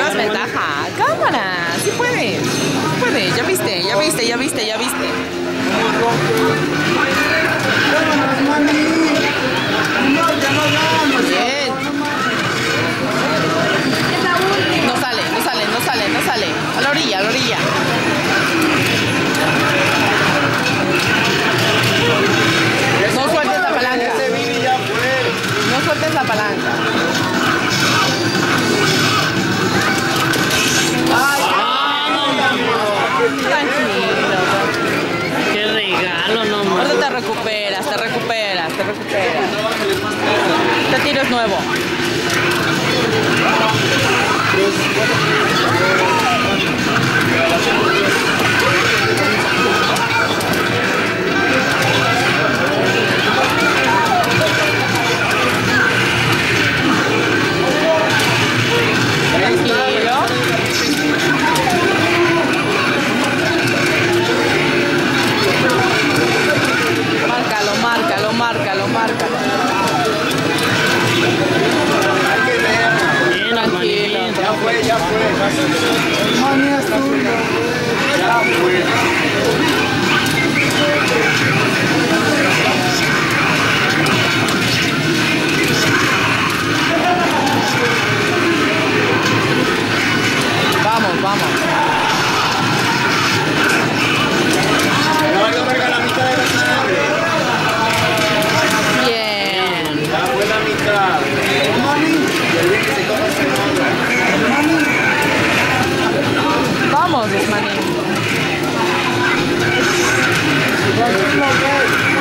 más ventaja. Cámara, sí puedes. Puedes, ya viste, ya viste, ya viste, ya viste. Bien. No sale, no sale, no sale, no sale. A la orilla, a la orilla. No sueltes la palanca. No sueltes la palanca. Tranquilo. Qué regalo, no mames. Ahorita te recuperas, te recuperas, te recuperas. Este tiro es nuevo. Tranquilo. Márcalo, márcalo, márcalo, márcalo. Bien, Tranquilo. Ya fue, ya fue. Ya fue. Vamos, vamos. Ya valió verga la mitad de la sangre. Bien. Ya fue la mitad. Y el que se come su nombre. Vamos, Desmaní.